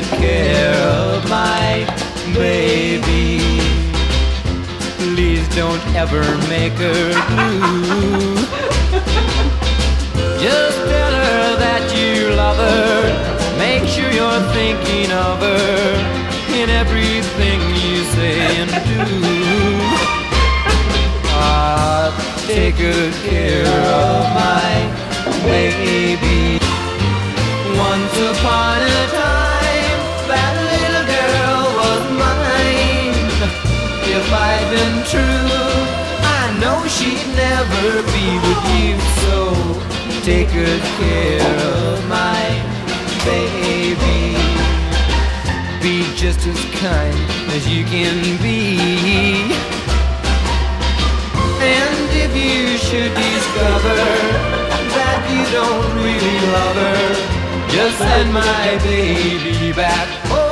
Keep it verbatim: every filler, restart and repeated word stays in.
good care of my baby. Please don't ever make her blue. Just tell her that you love her. Make sure you're thinking of her in everything you say and do. Ah, take good care of my baby. Once upon a time, that little girl was mine. If I'd been true, I know she'd never be with you. So take good care of my baby. Be just as kind as you can be. And if you should discover that you don't really love her, just send my baby back.